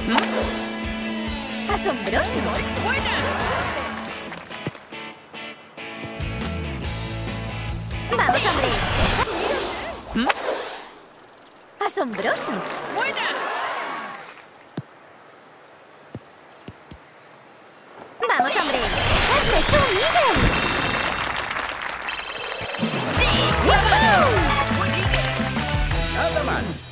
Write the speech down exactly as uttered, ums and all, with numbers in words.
¡Asombroso! ¡Buena! ¡Vamos, hombre! ¡Asombroso! ¡Buena! ¡Vamos, hombre! ¡Has hecho un nivel! ¡Sí! ¡Woohoo! ¡Buen líder! Nada mal.